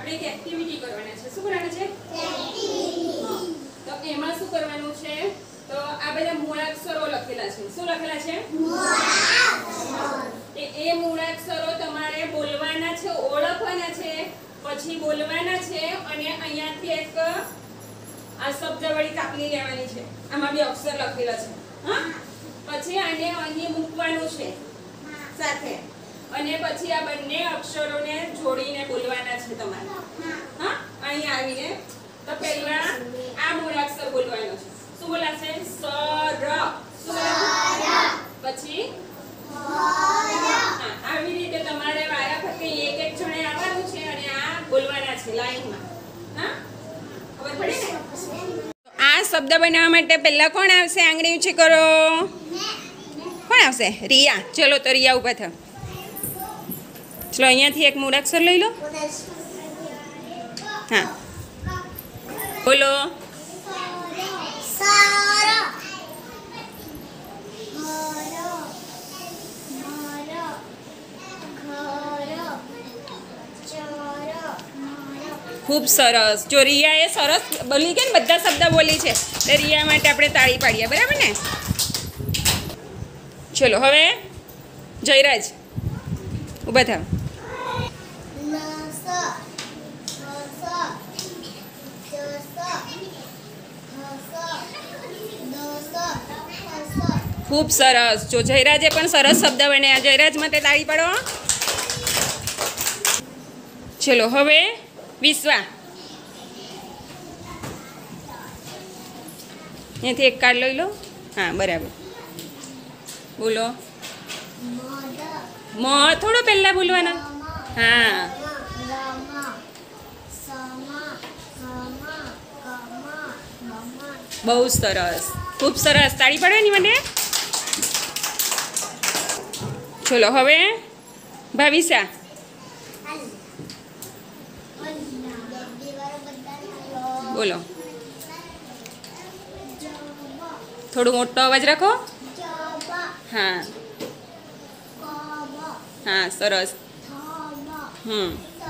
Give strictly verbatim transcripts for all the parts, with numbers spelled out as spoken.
આપણે એક એક્ટિવિટી કરવાના છે. શું કરવાના છે? એક્ટિવિટી. તો એમાં શું કરવાનું છે? તો આ બધા મૂળાક્ષરો લખેલા છે. શું લખેલા છે? મૂળાક્ષરો. એ મૂળાક્ષરો તમારે બોલવાના છે, ઓળખવાના છે, પછી બોલવાના છે અને અહીંયાથી એક આ શબ્દ વળી કાપલી લેવાની છે. આમાં બે અક્ષર લખેલા છે. હા, પછી આને અહીં મૂકવાનું છે સાથે અને પછી આ બંને અક્ષરોને જોડીને બોલવાના છે તમારે. હા, અહીં આવીને તો પહેલા આ મૂળાક્ષર બોલવાનો છે. શું બોલાશે? સર. પછી હા, આવી રીતે તમારે વારાફરતી એક એક જણે આવવાનું છે અને આ બોલવાના છે લાઈનમાં. હા, ખબર પડી ને? આ શબ્દ બનાવવા માટે પહેલા કોણ આવશે? આંગળી ઊંચી કરો. કોણ આવશે? રિયા. ચલો તો રિયા ઊભા થાવ. ચલો અહીંયાથી એક મૂળાક્ષર લઈ લો. હા, બોલો. ખૂબ સરસ. જો રિયાએ સરસ બોલી કે ને, બધા શબ્દ બોલી છે, તો રિયા માટે આપણે તાળી પાડીએ. બરાબર ને? ચલો હવે જયરાજ ઊભા થાવ. ખૂબ સરસ. જો જયરાજે પણ સરસ શબ્દ બન્યા. જયરાજ માટે તાળી પાડો. ચલો હવે વિશ્વા. અહીંયાથી એક કાર્ડ લઈ લો. હા, બરાબર. બોલો. મ થોડો પહેલા બોલવાના. હા, બહુ સરસ. ખૂબ સરસ. તાળી પાડવાની મને. ચલો હવે ભાવિશા. બોલો. થોડું મોટો અવાજ રાખો. હા હા, સરસ. હમ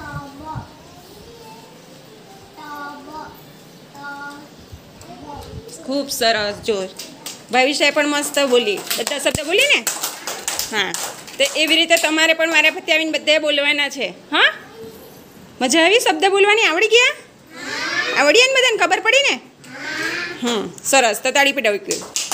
ખૂબ સરસ. જો ભાવિશાએ પણ મસ્ત બોલી. બધા શબ્દ બોલી ને? હા, તો એવી રીતે તમારે પણ મારા પ્રત્યે આવીને બધા બોલવાના છે. હા, મજા આવી? શબ્દ બોલવાની આવડી ગયા? આવડી ને? બધાને ખબર પડી ને? હમ સરસ. તો તાળી પડાવી.